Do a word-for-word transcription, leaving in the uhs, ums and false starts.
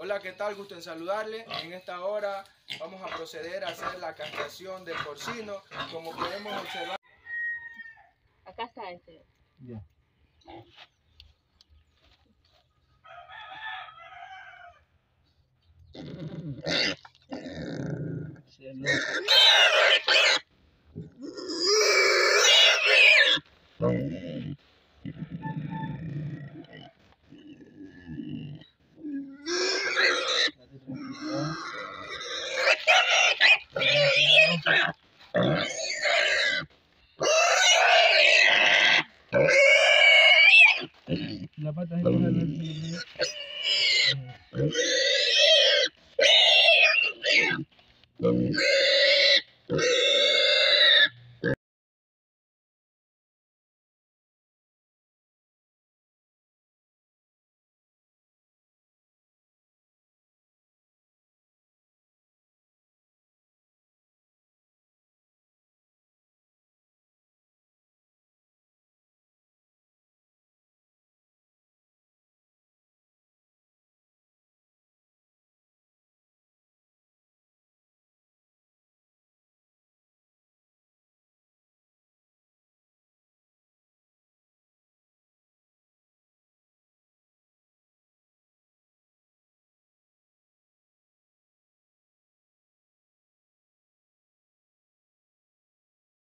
Hola, ¿qué tal? Gusto en saludarle. En esta hora vamos a proceder a hacer la castración del porcino. Como podemos observar... Acá está este. Ya. La pata es